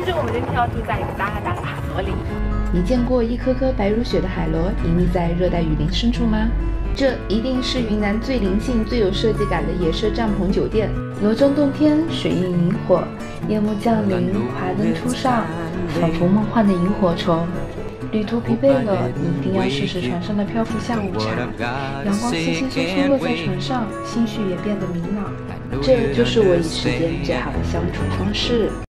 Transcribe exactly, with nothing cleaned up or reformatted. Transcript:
是我们今天要住在一个大大的海螺里。 你见过一颗颗白如雪的海螺隐匿在热带雨林深处吗？这一定是云南最灵性、最有设计感的野设帐篷酒店。罗中洞天，水映萤火，夜幕降临，华灯初上，仿佛梦幻的萤火虫。旅途疲惫了，你一定要试试船上的漂浮下午茶。阳光稀稀疏疏落在船上，心绪也变得明朗。这就是我与时间最好的相处方式。